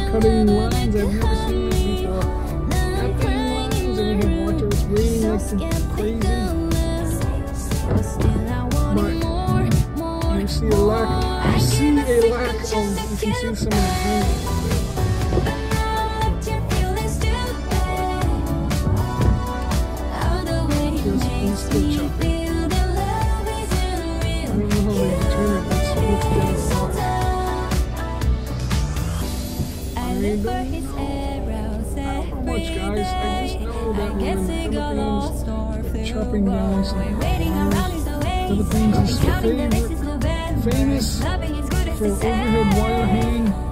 cutting lines. I've never seen this before. Cutting lines, and we have water. It's raining like crazy. But you see a lack. You see a lack of. You can see some of the paint. Still choppy. I don't know how they determine this. What's going on? I don't know how much, guys. I just know that we're in the Philippines, chopping down some flowers. Philippines is famous for overhead wire hanging.